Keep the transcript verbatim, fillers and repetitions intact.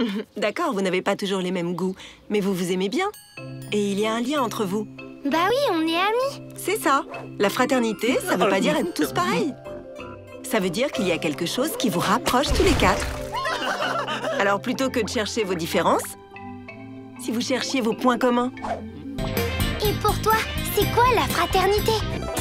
D'accord, vous n'avez pas toujours les mêmes goûts, mais vous vous aimez bien. Et il y a un lien entre vous. Bah oui, on est amis. C'est ça. La fraternité, ça veut pas dire être tous pareils. Ça veut dire qu'il y a quelque chose qui vous rapproche tous les quatre. Alors plutôt que de chercher vos différences, si vous cherchiez vos points communs. Et pour toi, c'est quoi la fraternité?